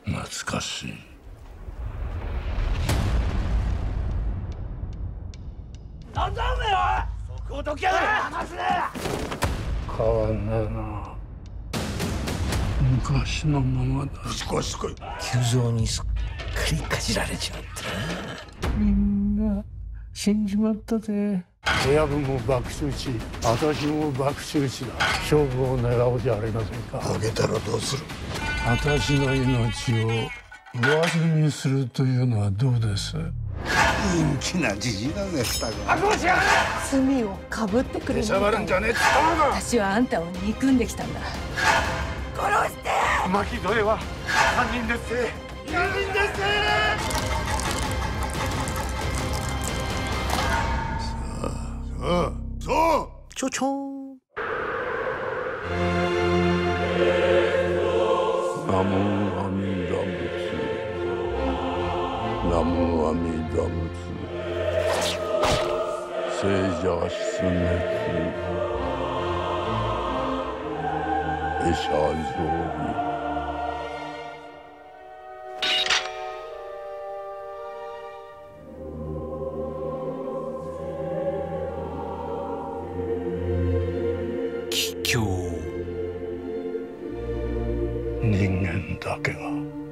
懐かしい。 なんだおめえは。そこをどきやがれ。離すな。 変わんねえな。昔のままだ。 しこいしこい。 急増にすっかりかじられちまったな。 みんな死んじまったぜ。親分も爆死し、私も爆死しだ。勝負を狙おうじゃありませんか。 あげたらどうする。 私の命を上積みするというのはどうです。 人気なじじいだぜ、双子。 悪魔しやがれ。 罪をかぶってくれる。 しゃばるんじゃねえって言ったのか。 私はあんたを憎んできたんだ。殺して。 巻添えは犯人です。 犯人です。そうちょちょん。 ナムアミダ仏。ナムアミダ仏。聖者出滅。エシャ上備。 帰郷。 人間だけが